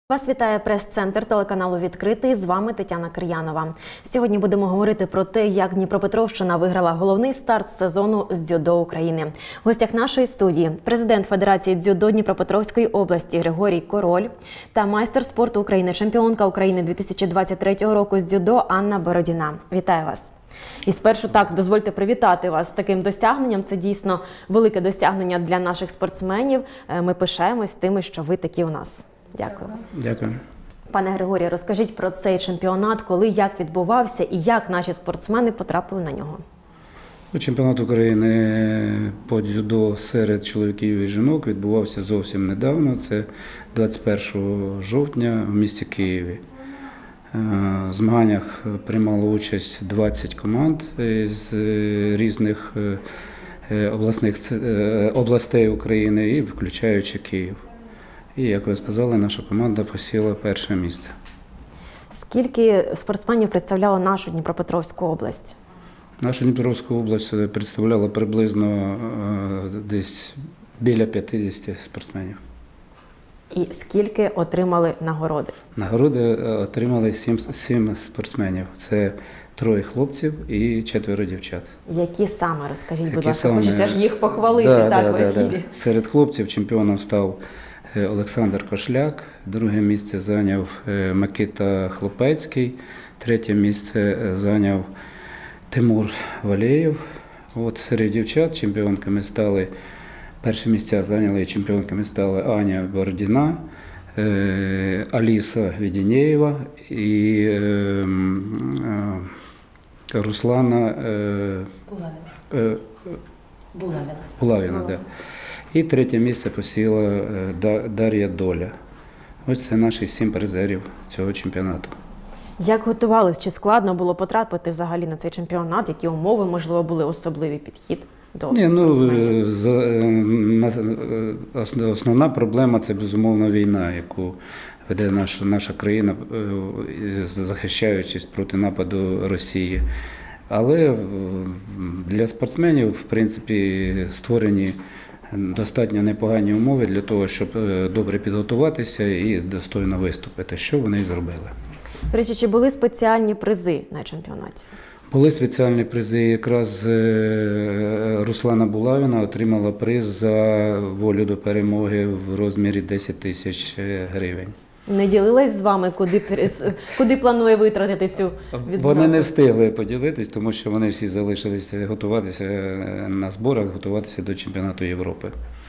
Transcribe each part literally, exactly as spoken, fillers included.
Вас вітає прес-центр телеканалу «Відкритий». З вами Тетяна Кир'янова. Сьогодні будемо говорити про те, як Дніпропетровщина виграла головний старт сезону з дзюдо України. В гостях нашої студії президент Федерації дзюдо Дніпропетровської області Григорій Король та майстер спорту України, чемпіонка України дві тисячі двадцять третього року з дзюдо Анна Бородіна. Вітаю вас! І спершу так, дозвольте привітати вас з таким досягненням. Це дійсно велике досягнення для наших спортсменів. Ми пишаємось тими, що ви такі у нас. Дякую. Дякую. Пане Григорію, розкажіть про цей чемпіонат, коли, як відбувався і як наші спортсмени потрапили на нього. Чемпіонат України по дзюдо серед чоловіків і жінок відбувався зовсім недавно. Це двадцять першого жовтня в місті Києві. В змаганнях приймало участь двадцять команд з різних обласних областей України, і включаючи Київ. І, як ви сказали, наша команда посіла перше місце. Скільки спортсменів представляло нашу Дніпропетровську область? Наша Дніпропетровська область представляла приблизно десь біля п'ятдесят спортсменів. І скільки отримали нагороди? Нагороди отримали сім, сім спортсменів. Це троє хлопців і четверо дівчат. Які саме? Розкажіть, будь Які ласка, саме? Хочеться ж їх похвалити да, так да, в да, ефірі. Да. Серед хлопців чемпіоном став Олександр Кошляк, друге місце зайняв Микита Хлопецький, третє місце зайняв Тимур Валєєв. От серед дівчат чемпіонками стали, перші місця зайняли чемпіонками стали Аня Бородіна, Аліса Веденєєва і Руслана Булавіна. Булавіна, да. І третє місце посіла Дар'я Доля. Ось це наші сім призерів цього чемпіонату. Як готувались? Чи складно було потрапити взагалі на цей чемпіонат? Які умови, можливо, були особливий підхід до Ні, ну, спортсменів? Основна проблема – це, безумовно, війна, яку веде наша, наша країна, захищаючись проти нападу Росії. Але для спортсменів, в принципі, створені достатньо непогані умови для того, щоб добре підготуватися і достойно виступити, що вони і зробили. До речі, чи були спеціальні призи на чемпіонаті? Були спеціальні призи. Якраз Руслана Булавіна отримала приз за волю до перемоги в розмірі десять тисяч гривень. Не ділилась з вами, куди, куди планує витратити цю відзнаку? Вони не встигли поділитись, тому що вони всі залишилися готуватися на зборах, готуватися до чемпіонату Європи.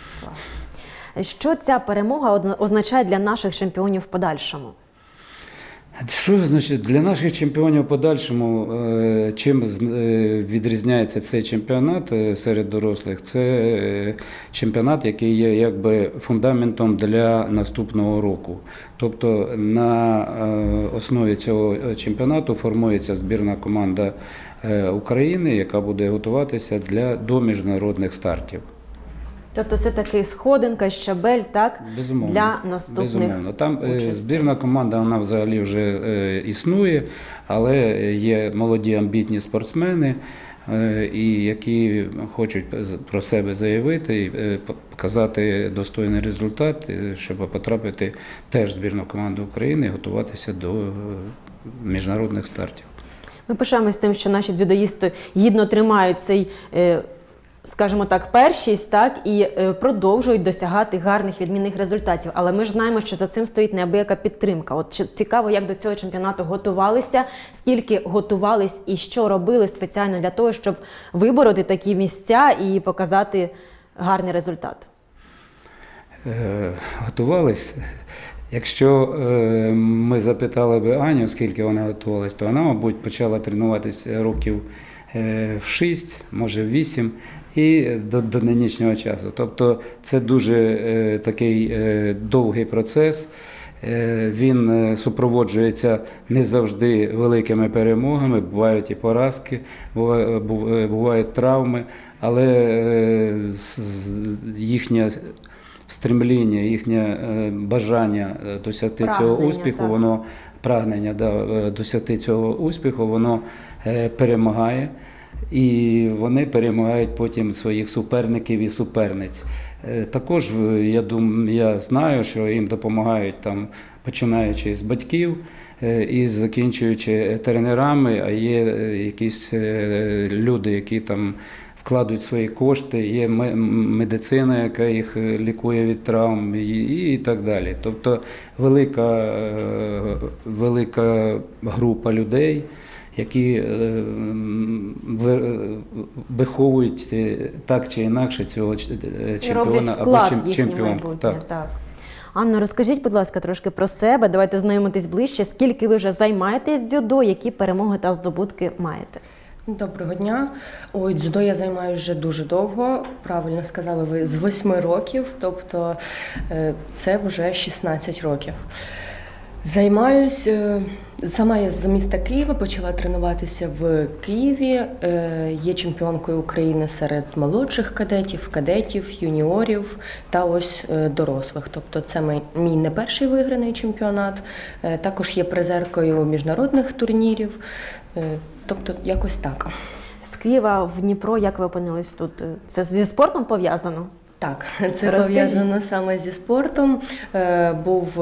Клас. Що ця перемога означає для наших чемпіонів в подальшому? Що значить для наших чемпіонів в подальшому, чим відрізняється цей чемпіонат серед дорослих? Це чемпіонат, який є якби фундаментом для наступного року. Тобто на основі цього чемпіонату формується збірна команда України, яка буде готуватися для, до міжнародних стартів. Тобто це такий сходинка, щабель, так? Безумовно, для наступних безумовно. Там участей. Збірна команда, вона взагалі вже е, існує, але є молоді амбітні спортсмени, е, і які хочуть про себе заявити і е, показати достойний результат, щоб потрапити теж в збірну команду України і готуватися до міжнародних стартів. Ми пишаємось тим, що наші дзюдоїсти гідно тримають цей, скажімо так, першість, так, і продовжують досягати гарних, відмінних результатів. Але ми ж знаємо, що за цим стоїть неабияка підтримка. От цікаво, як до цього чемпіонату готувалися, скільки готувались і що робили спеціально для того, щоб вибороти такі місця і показати гарний результат. Е, готувались. Якщо е, ми запитали би Аню, скільки вона готувалась, то вона, мабуть, почала тренуватися років е, в шість, може в вісім, і до, до нинішнього часу. Тобто це дуже е, такий е, довгий процес. Е, він е, супроводжується не завжди великими перемогами, бувають і поразки, бувають, бувають травми, але е, їхня стремління, їхнє бажання досягти прагнення, цього успіху, так. воно прагнення да, досягти цього успіху, воно перемагає. І вони перемагають потім своїх суперників і суперниць. Також я думаю, я знаю, що їм допомагають там починаючи з батьків і закінчуючи тренерами, а є якісь люди, які там вкладуть свої кошти, є медицина, яка їх лікує від травм і, і так далі. Тобто велика, велика група людей, які виховують так чи інакше цього чемпіона або чемпіонку. Так. Так. Анно, розкажіть, будь ласка, трошки про себе, давайте знайомитись ближче. Скільки ви вже займаєтесь дзюдо, які перемоги та здобутки маєте? Доброго дня. Ой, дзюдо я займаюся вже дуже довго, правильно сказали ви, з восьми років, тобто це вже шістнадцять років. Займаюсь, сама я з міста Києва, почала тренуватися в Києві, є чемпіонкою України серед молодших кадетів, кадетів, юніорів та ось дорослих. Тобто це мій не перший виграний чемпіонат, також є призеркою міжнародних турнірів, тобто якось так. З Києва в Дніпро, як ви опинились тут? Це зі спортом пов'язано? Так, це пов'язано саме зі спортом. Був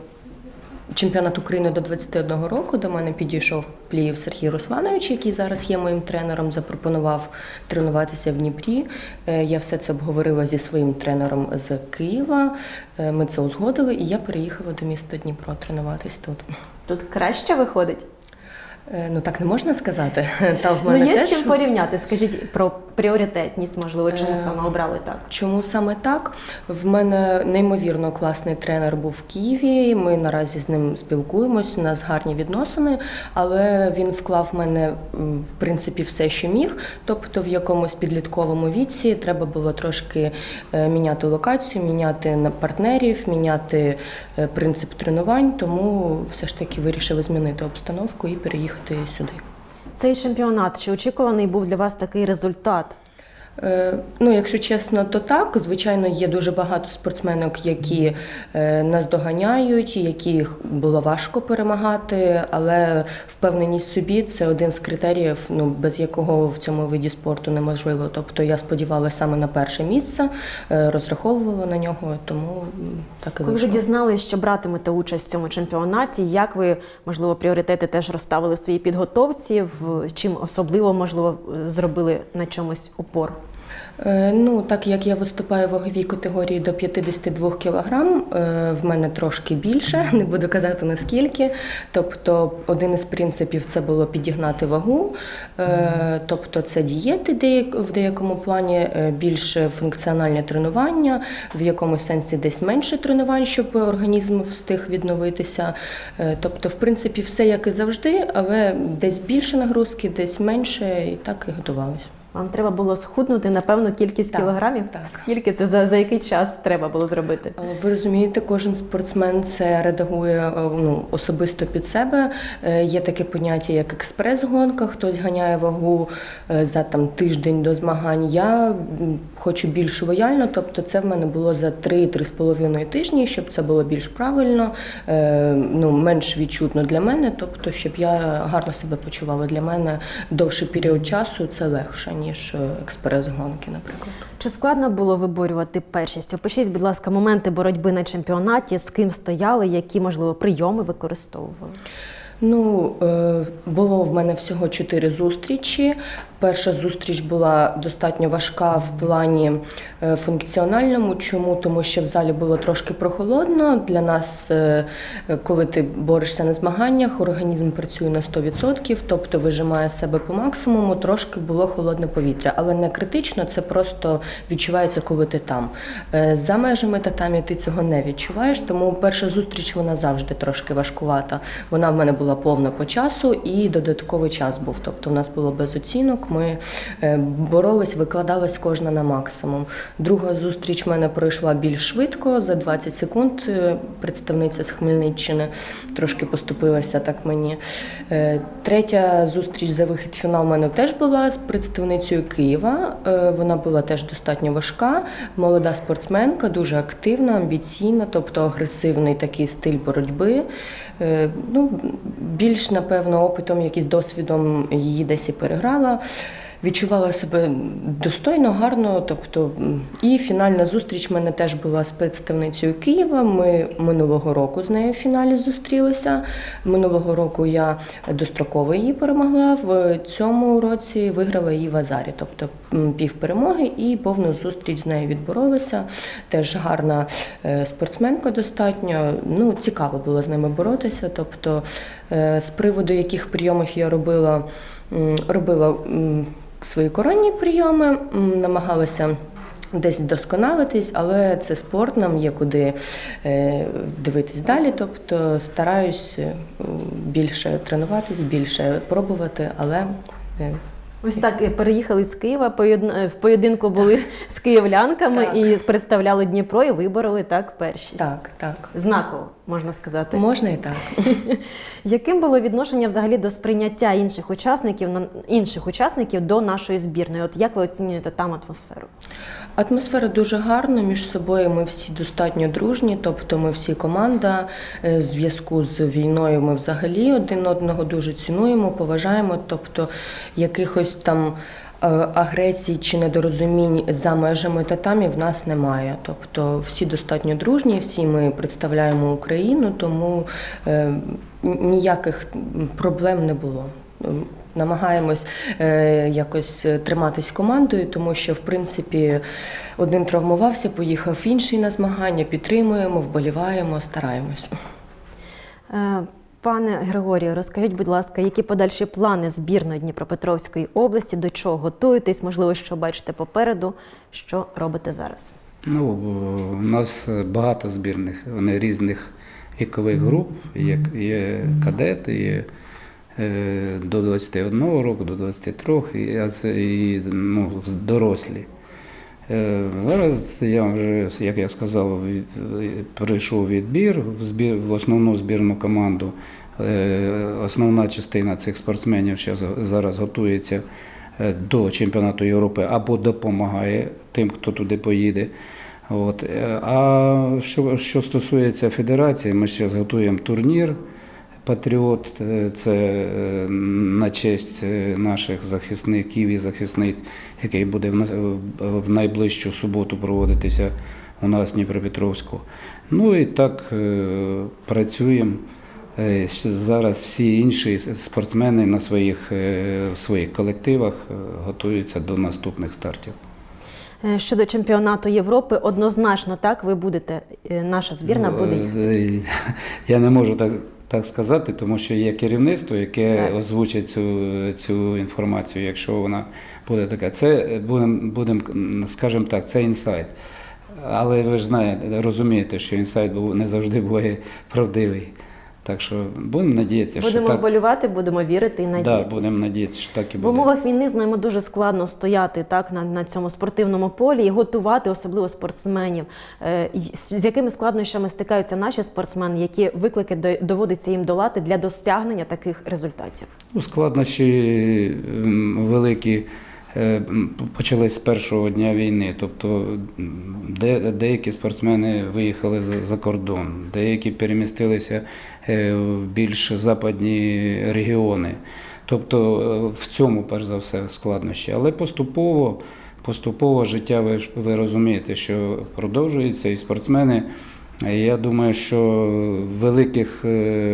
чемпіонат України до двадцяти одного року, до мене підійшов Плієв Сергій Русланович, який зараз є моїм тренером, запропонував тренуватися в Дніпрі. Я все це обговорила зі своїм тренером з Києва, ми це узгодили, і я переїхала до міста Дніпро тренуватись тут. Тут краще виходить? Ну так не можна сказати. Та в мене ну, є теж... з чим порівняти. Скажіть про пріоритетність, можливо, чому саме обрали так? Чому саме так? В мене неймовірно класний тренер був в Києві, ми наразі з ним спілкуємось, у нас гарні відносини, але він вклав в мене, в принципі, все, що міг. Тобто в якомусь підлітковому віці треба було трошки міняти локацію, міняти партнерів, міняти принцип тренувань, тому все ж таки вирішили змінити обстановку і переїхати сюди. Цей чемпіонат, чи очікуваний був для вас такий результат? Ну, якщо чесно, то так. Звичайно, є дуже багато спортсменок, які нас доганяють, яких було важко перемагати, але впевненість в собі – це один з критеріїв, ну, без якого в цьому виді спорту неможливо. Тобто я сподівалася саме на перше місце, розраховувала на нього, тому так і вийшло. Коли ви дізналися, що братимете участь в цьому чемпіонаті, як ви, можливо, пріоритети теж розставили в своїй підготовці, в чим особливо, можливо, зробили на чомусь упор? Ну, так як я виступаю в ваговій категорії до п'ятдесят два кілограм, в мене трошки більше, не буду казати наскільки. Тобто один із принципів – це було підігнати вагу, тобто це дієти в деякому плані, більше функціональне тренування, в якомусь сенсі десь менше тренувань, щоб організм встиг відновитися. Тобто, в принципі, все як і завжди, але десь більше нагрузки, десь менше, і так і готувалися. Вам треба було схуднути на певну кількість так, кілограмів? Так. Скільки це, за, за який час треба було зробити? Ви розумієте, кожен спортсмен це редагує ну, особисто під себе. Є таке поняття, як експрес-гонка, хтось ганяє вагу за там, тиждень до змагань. Я хочу більш лояльно, тобто це в мене було за три-три з половиною тижні, щоб це було більш правильно, ну, менш відчутно для мене, тобто щоб я гарно себе почувала. Для мене довший період часу це легше, ніж експрес-гонки, наприклад. Чи складно було виборювати першість? Опишіть, будь ласка, моменти боротьби на чемпіонаті, з ким стояли, які, можливо, прийоми використовували? Ну, було в мене всього чотири зустрічі. Перша зустріч була достатньо важка в плані функціональному. Чому? Тому що в залі було трошки прохолодно. Для нас, коли ти борешся на змаганнях, організм працює на сто відсотків, тобто вижимає себе по максимуму, трошки було холодне повітря. Але не критично, це просто відчувається, коли ти там. За межами татамі ти цього не відчуваєш, тому перша зустріч, вона завжди трошки важкувата. Вона в мене була повна по часу і додатковий час був, тобто в нас було без оцінок. Ми боролись, викладались кожна на максимум. Друга зустріч в мене пройшла більш швидко, за двадцять секунд. Представниця з Хмельниччини трошки поступилася так мені. Третя зустріч за вихід в фінал в мене теж була з представницею Києва. Вона була теж достатньо важка. Молода спортсменка, дуже активна, амбіційна, тобто агресивний такий стиль боротьби. Ну, більш, напевно, опитом, якийсь досвідом її десь і переграла. відчувала себе достойно, гарно. Тобто, і фінальна зустріч в мене теж була з представницею Києва. Ми минулого року з нею в фіналі зустрілися. Минулого року я достроково її перемогла. В цьому році виграла її в Азарі. Тобто пів перемоги і повну зустріч з нею відборолися. Теж гарна спортсменка достатньо. Ну, цікаво було з ними боротися. Тобто, з приводу яких прийомів я робила, робила свої коронні прийоми, намагалася десь вдосконалитись, але це спорт, нам є куди дивитись далі. Тобто стараюсь більше тренуватись, більше пробувати, але... Ось так переїхали з Києва, в поєдинку були з київлянками так. і представляли Дніпро і вибороли так першість. Так, так. Знаково, можна сказати. Можна і так. Яким було відношення взагалі до сприйняття інших учасників, інших учасників до нашої збірної? От як ви оцінюєте там атмосферу? Атмосфера дуже гарна, між собою ми всі достатньо дружні, тобто ми всі команда. В зв'язку з війною ми взагалі один одного дуже цінуємо, поважаємо, тобто якихось там агресій чи недорозумінь за межами татамі в нас немає. Тобто всі достатньо дружні, всі ми представляємо Україну, тому ніяких проблем не було. Намагаємось е, якось триматись командою, тому що, в принципі, один травмувався, поїхав інший на змагання, підтримуємо, вболіваємо, стараємось. Е, пане Григорію, розкажіть, будь ласка, які подальші плани збірної Дніпропетровської області, до чого готуєтесь, можливо, що бачите попереду, що робите зараз? Ну, у нас багато збірних, вони різних вікових груп, є, є кадети, є до двадцяти одного року, до двадцяти трьох, і, і ну, дорослі. Зараз я вже, як я сказав, пройшов відбір в, збір, в основну збірну команду. Основна частина цих спортсменів зараз готується до чемпіонату Європи або допомагає тим, хто туди поїде. От. А що, що стосується федерації, ми зараз готуємо турнір «Патріот», це на честь наших захисників і захисниць, який буде в найближчу суботу проводитися у нас в Дніпропетровську. Ну і так працюємо. Зараз всі інші спортсмени на своїх, своїх колективах готуються до наступних стартів. Щодо чемпіонату Європи, однозначно так, ви будете, наша збірна буде їхати? Я не можу так, так сказати, тому що є керівництво, яке так озвучить цю, цю інформацію, якщо вона буде така. Це, будемо, будем, скажімо так, це інсайт. Але ви ж знаєте, розумієте, що інсайт не завжди буває правдивий. Так що будемо надіятися, що будемо так. вболівати, будемо вірити і надіятися. Так, будемо надіятися, що так і буде. В умовах війни, знаємо, дуже складно стояти так на, на цьому спортивному полі і готувати особливо спортсменів. Е, з якими складнощами стикаються наші спортсмени, які виклики доводиться їм долати для досягнення таких результатів? Ну, складнощі великі почались з першого дня війни. Тобто де, деякі спортсмени виїхали за, за кордон, деякі перемістилися в більш западні регіони. Тобто в цьому, перш за все, складнощі. Але поступово, поступово життя, ви, ви розумієте, що продовжується, і спортсмени, я думаю, що великих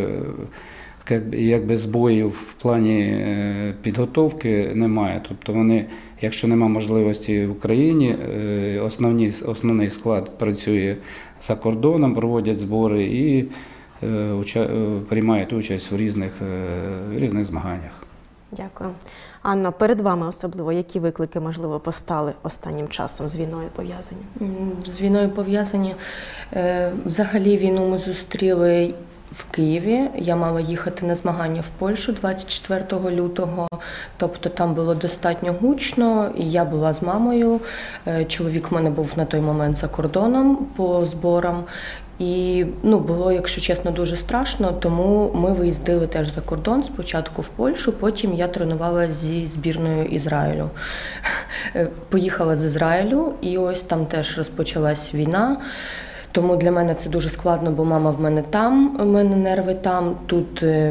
якби збоїв в плані підготовки немає. Тобто вони, якщо нема можливості в Україні, основні, основний склад працює за кордоном, проводять збори і уча, приймають участь в різних, в різних змаганнях. Дякую. Анна, перед вами особливо, які виклики, можливо, постали останнім часом з війною пов'язані? З війною пов'язані. Взагалі війну ми зустріли в Києві. Я мала їхати на змагання в Польщу двадцять четвертого лютого, тобто там було достатньо гучно, і я була з мамою. Чоловік в мене був на той момент за кордоном по зборам. І ну, було, якщо чесно, дуже страшно, тому ми виїздили теж за кордон, спочатку в Польщу, потім я тренувалася зі збірною Ізраїлю. Поїхала з Ізраїлю, і ось там теж розпочалась війна. Тому для мене це дуже складно, бо мама в мене там, в мене нерви там, тут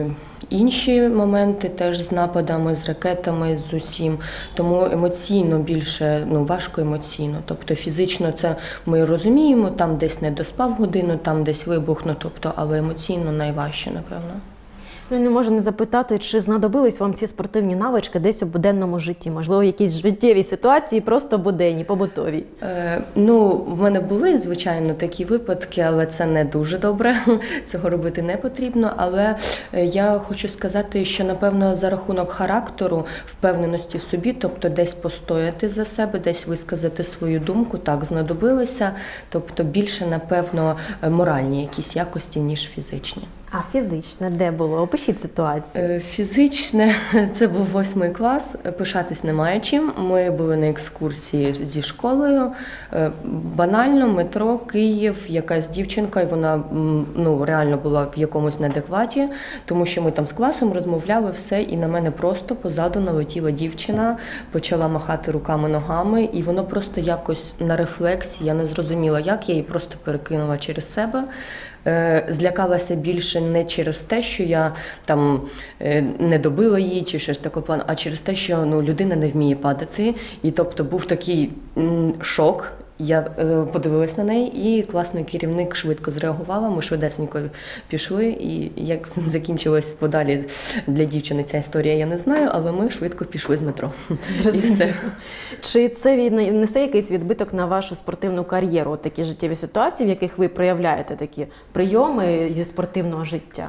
інші моменти теж з нападами, з ракетами, з усім. Тому емоційно більше, ну, важко емоційно. Тобто фізично це ми розуміємо, там десь не доспав годину, там десь вибух, ну, тобто, але емоційно найважче, напевно. Ну, і не можу не запитати, чи знадобились вам ці спортивні навички десь у буденному житті? Можливо, якісь життєві ситуації, просто буденні, побутові? Е, ну, в мене були, звичайно, такі випадки, але це не дуже добре. Цього робити не потрібно. Але я хочу сказати, що, напевно, за рахунок характеру, впевненості в собі, тобто десь постояти за себе, десь висказати свою думку, так, знадобилося. Тобто більше, напевно, моральні якісь якості, ніж фізичні. А фізичне де було? Опишіть ситуацію. Фізичне – це був восьмий клас, пишатись немає чим. Ми були на екскурсії зі школою. Банально, метро, Київ, якась дівчинка, і вона, ну, реально була в якомусь неадекваті, тому що ми там з класом розмовляли все, і на мене просто позаду налетіла дівчина, почала махати руками-ногами, і воно просто якось на рефлексі, я не зрозуміла, як, я її просто перекинула через себе. Злякалася більше не через те, що я там не добила її чи щось такого плану, а через те, що, ну, людина не вміє падати. І тобто був такий шок. Я подивилась на неї, і класний керівник швидко зреагувала. Ми швидесенько пішли, і як закінчилась подалі для дівчини ця історія, я не знаю, але ми швидко пішли з метро. Зрозуміло. Чи це несе якийсь відбиток на вашу спортивну кар'єру? Такі життєві ситуації, в яких ви проявляєте такі прийоми зі спортивного життя?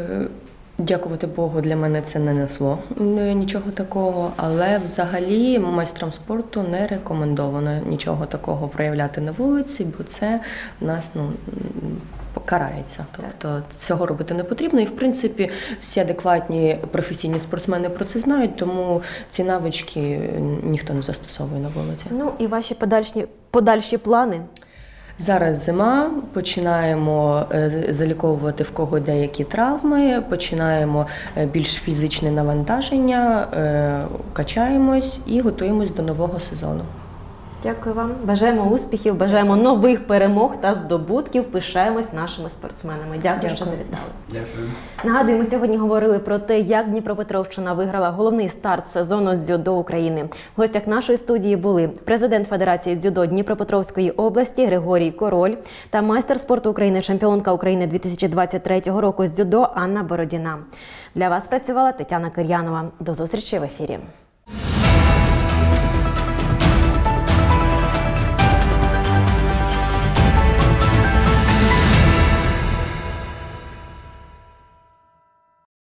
Дякувати Богу, для мене це не несло нічого такого, але взагалі майстрам спорту не рекомендовано нічого такого проявляти на вулиці, бо це в нас, ну, карається. Тобто цього робити не потрібно. І, в принципі, всі адекватні професійні спортсмени про це знають, тому ці навички ніхто не застосовує на вулиці. Ну і ваші подальші, подальші плани? Зараз зима, починаємо заліковувати в кого деякі травми, починаємо більш фізичне навантаження, качаємось і готуємось до нового сезону. Дякую вам. Бажаємо успіхів, бажаємо нових перемог та здобутків. Пишаємось нашими спортсменами. Дякую, Дякую. що завітали. Дякую. Нагадую, ми сьогодні говорили про те, як Дніпропетровщина виграла головний старт сезону з дзюдо України. В гостях нашої студії були президент Федерації дзюдо Дніпропетровської області Григорій Король та майстер спорту України, чемпіонка України дві тисячі двадцять третього року з дзюдо Анна Бородіна. Для вас працювала Тетяна Кир'янова. До зустрічі в ефірі.